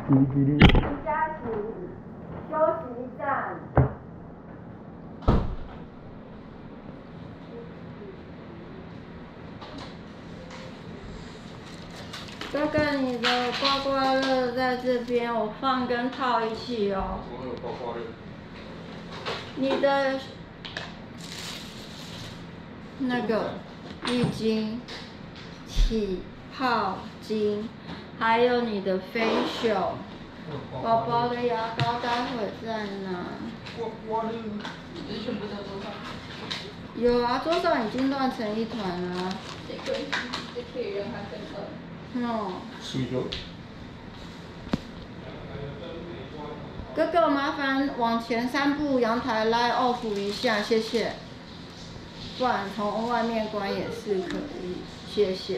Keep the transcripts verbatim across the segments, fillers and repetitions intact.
叽哩叽哩。 加起休息站。哥哥，你的刮刮乐在这边，我放跟套一起哦。 我有刮刮乐。 你的那个浴巾、起泡巾，还有你的facial，宝宝的牙膏待会再拿。 刮刮乐，你全部在桌上。 有啊，桌上已经乱成一团了。 这个这可以让它更乱。 哦。 水了。 哥哥，麻烦往前三步，阳台拉 off 一下，谢谢。不然从外面关也是可以，谢谢。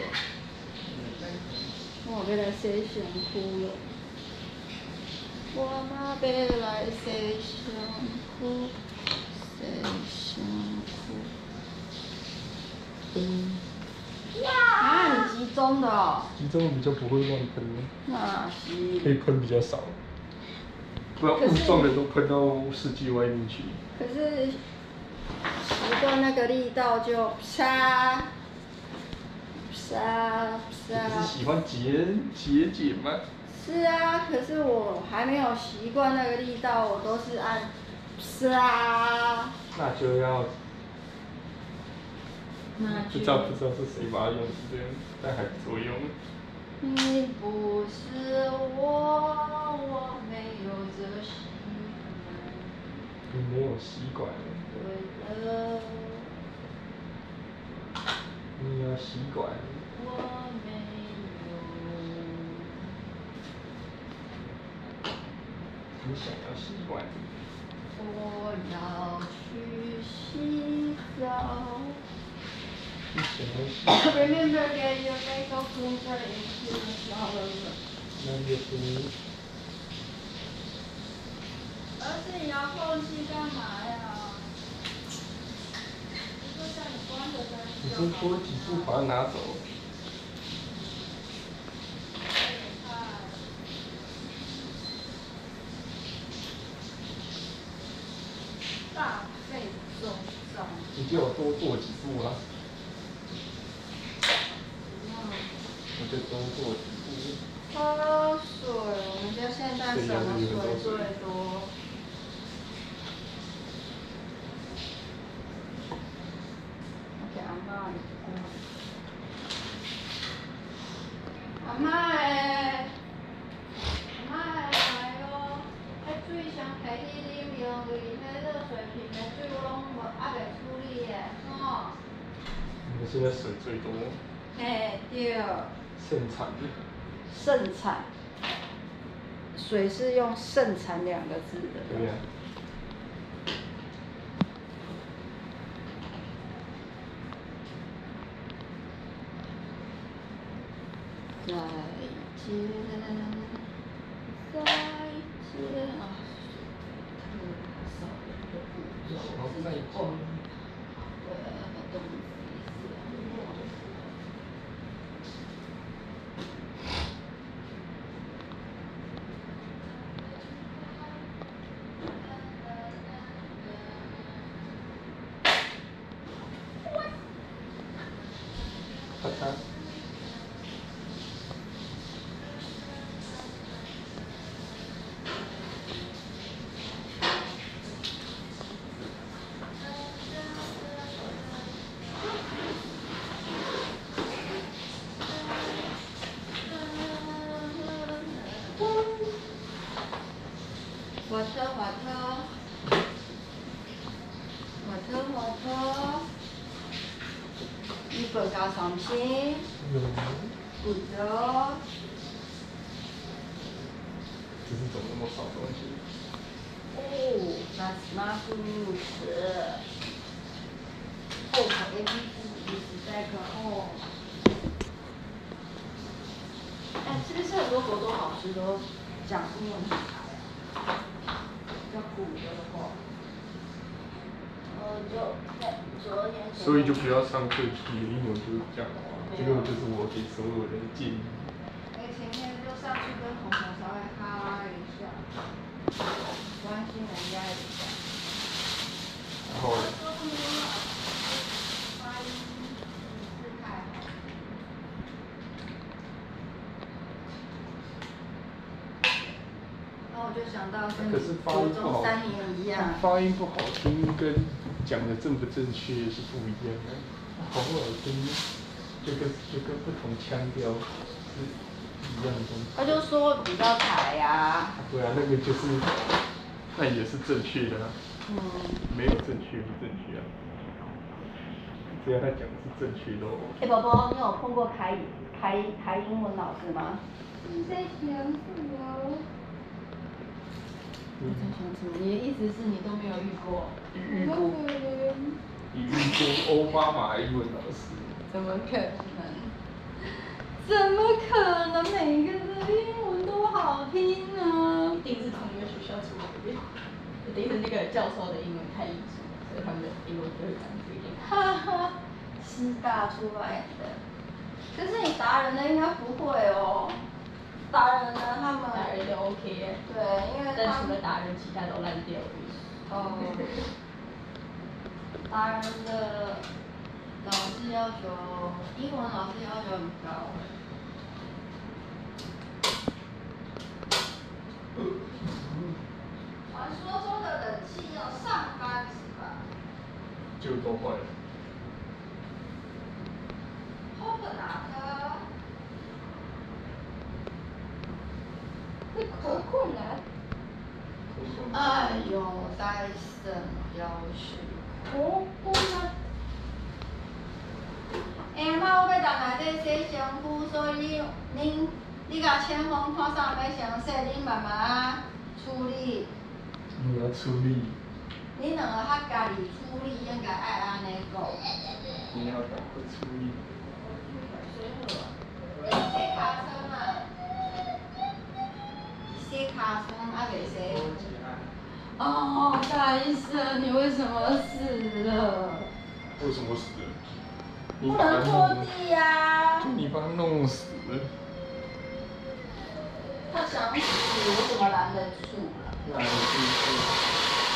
我要来洗身躯了。我嘛要来洗身躯，洗身躯。嗯。啊，你集中的哦。 集中比较不会乱喷。 那是。 可以喷比较少。不然雾状的都喷到世界外面去。 可是习惯那个力道就啪啪啪。 你是喜欢节节俭吗？ 是啊，可是我还没有习惯那个力道，我都是按啪。 那就要。 那就。 不知道不知道是谁把它用成这样，但还不错用。 你不是我，我没有这习惯。 你没有习惯。 对的。 你要习惯。 我没有。 你想要习惯。 我要去洗澡。 你想要习惯。 Remember get your facial cleanser into the shower. 那就是儿子，你遥控器干嘛呀？不是叫你关着再你先多几步把它拿走。 大费周章。 你就要多做几步啊。我就多做几步。 喝水，我们家现在什么水最多？给阿妈。阿妈诶，阿妈诶来哦！迄水上摕去啉，因为迄热水瓶的水我拢无还袂处理诶，吼。 你们现在水最多。 嘿，对。 盛产。 盛产。水是用盛产两个字的。 对呀。 再见，再见啊！ 好，再见。咔嚓。 火车，火车，火车，火车，日本加三星，不得。 只是怎么那么少东西？ 哦，那是马古斯。哦，A B C 实在可哦。哎，是不是很多国中老师都讲英文很差呀？要古的话，呃，就昨天。 所以就不要上课学英文，就是这样话。这个就是我给所有人的建议。 哎，前天就上去跟同学稍微哈拉然后我就想到跟你可是发国音不好中三年一样。 发音不好听跟讲的正不正确是不一样的，好不好听就跟就跟不同腔调是一样的东西。 他就说比较台呀。 对啊，那个就是，那也是正确的啊。 嗯。 没有正确不正确啊，只要他讲的是正确的哦。 哎，宝宝，你有碰过台台台英文老师吗？ 你在想什么？ 你在想什么？你的意思是你都没有遇过？ 遇过。你遇过奥巴马英文老师？ 怎么可能？怎么可能？每个人的英文都好听呢？ 一定是同一个学校出来的，一定是那个教授的英文太艺术，所以他们的英文就会长这样。 哈哈，师大出来的。可是你达人的应该不会哦。达人的他们。 达人就 OK 耶。 对，因为但除了达人，其他都烂掉了。 哦。达人的老师要求，英文老师要求很高。传说中的冷气要上班是吧？ 就都坏了。 后个哪个？ 这可困难。 哎呦，戴森要求。 可困难。 哎妈，我要当内底洗身躯，所以你恁你甲签封看啥要详细，恁慢慢处理。 你要处理。 你两个较家己处理，应该爱安尼讲。 你要赶快处理。 洗卡霜啊！洗卡霜还袂洗。哦，大医生，你为什么死了？ 为什么死了？ 不能拖地呀、啊！ 就你把他弄死了。 他想死，我怎么拦得住？ 拦得住。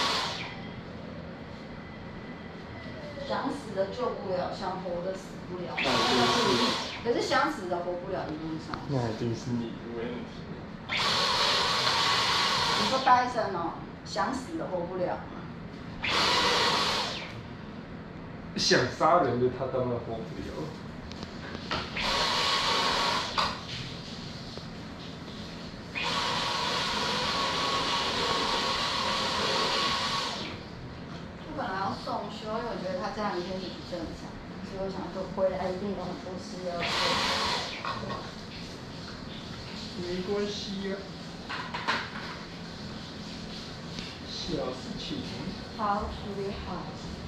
想死的救不了，想活的死不了。 那一定是。 可是想死的活不了，一定上。 那一定是你的问题。 你说戴森哦，想死的活不了。 想杀人的他当然活不了。 我本来要送修，因为我觉得他这样一定是不正常，所以我想说回来一定有很多事要做。 没关系啊，小事情。 好，处理好。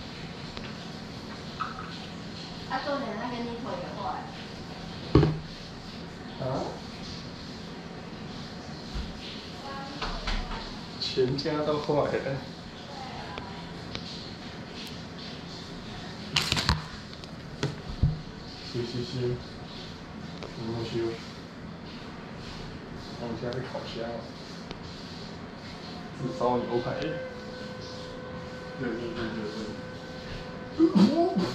啊，重点那个泥头也坏。 啊？全家都坏了。修修修，怎么修？我们现在在烤虾，炙烧牛排。对对对对对。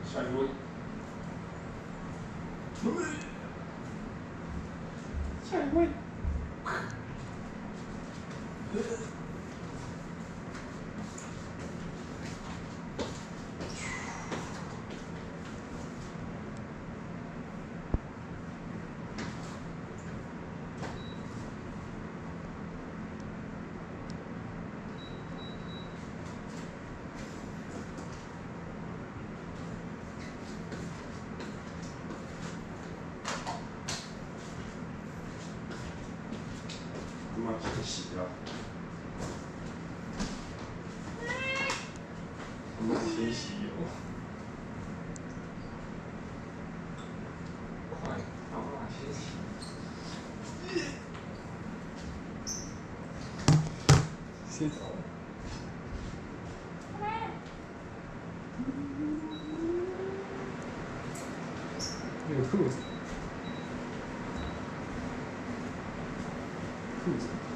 下一位。下一位。妈，先洗掉。妈，先洗哦。快，让妈先洗。先走。那个兔子。兔子。